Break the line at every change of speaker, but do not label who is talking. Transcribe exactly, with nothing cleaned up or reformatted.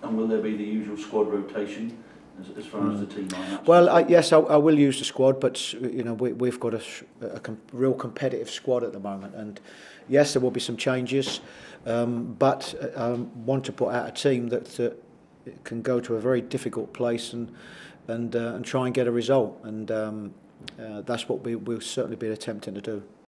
And will there be the usual squad rotation as, as far mm. as the team lineup?
Well, I, yes, I, I will use the squad, but you know we, we've got a, a com real competitive squad at the moment, and yes, there will be some changes, um, but um, want to put out a team that uh, can go to a very difficult place and and uh, and try and get a result, and um, uh, that's what we will certainly be attempting to do.